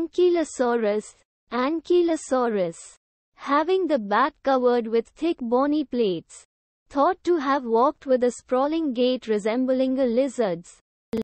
Ankylosaurus, Ankylosaurus, having the back covered with thick bony plates, thought to have walked with a sprawling gait resembling a lizard's.